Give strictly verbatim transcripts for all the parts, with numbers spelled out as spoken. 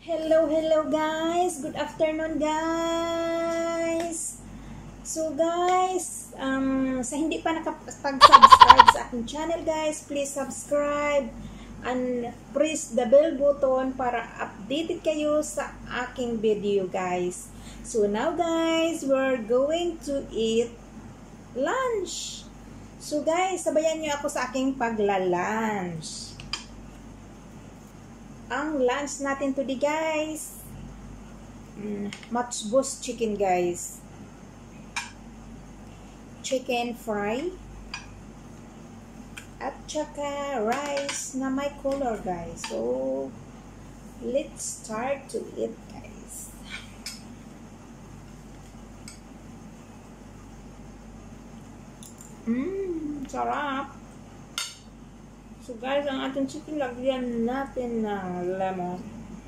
Hello, hello guys! Good afternoon guys! So guys, um, sa hindi pa nakapag-subscribe sa aking channel guys, please subscribe and press the bell button para updated kayo sa aking video guys. So now guys, we're going to eat lunch. So guys, sabayan niyo ako sa aking pagla-lunch. Ang lunch natin today guys, mm, matchbox chicken guys, chicken fry at saka rice na may color guys. So let's start to eat guys. Mmm, sarap. So guys, ang ating chicken, lagyan natin ng lemon.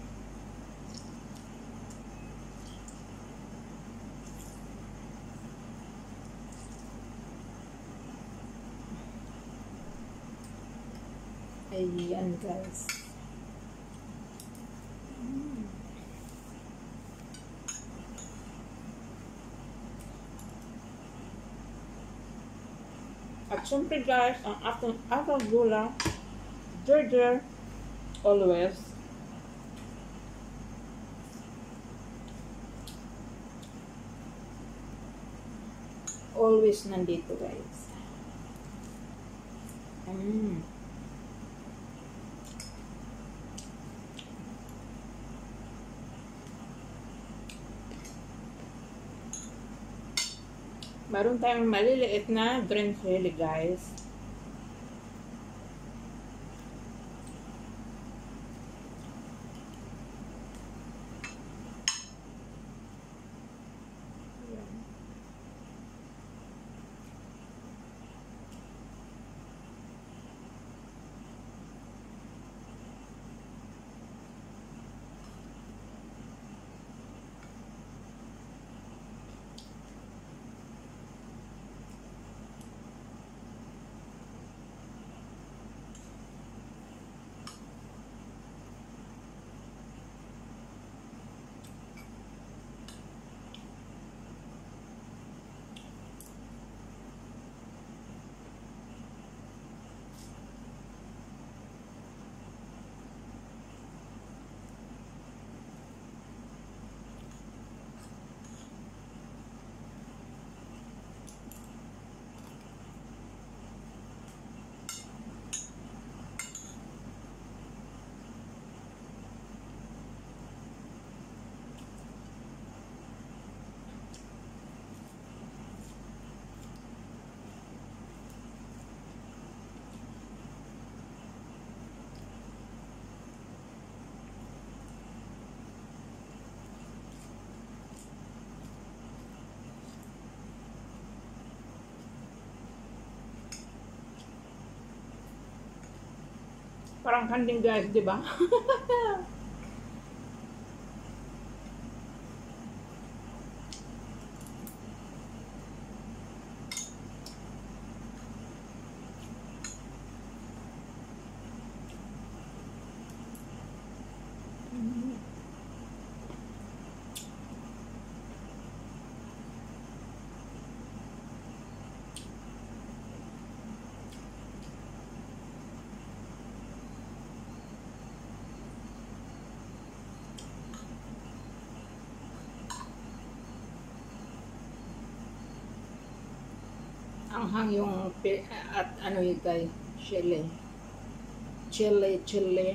Ayan guys. Mm. At syempre guys, ang ating ating gula, ginger, always. Always nandito guys. Mm. Meron tayong maliliit na green chili guys. Parang kanding guys, di ba? Anghang yung at ano yun guys, chili. Chili, chili.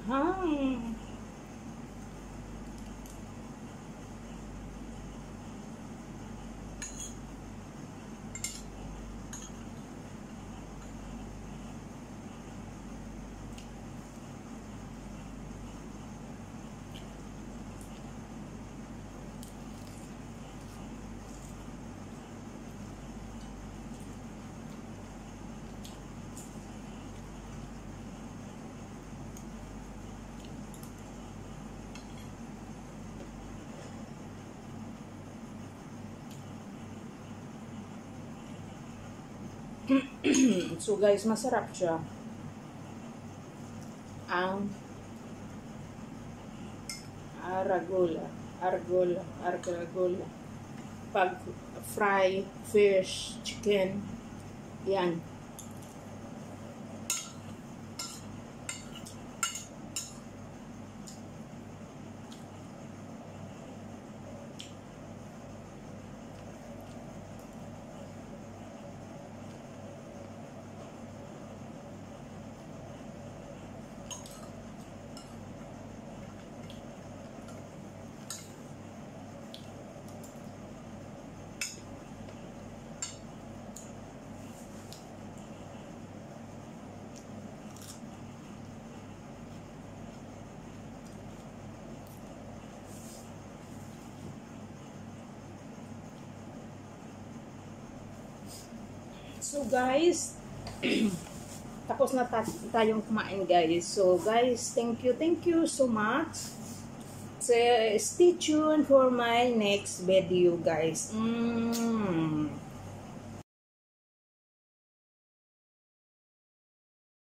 Anghang. So guys, masarap siya. Ang aragola, argola, argola. Pag fry fish, chicken, yan. So guys, tapos na tayong kumain guys. So guys, thank you, thank you so much. So, stay tuned for my next video guys. Mm.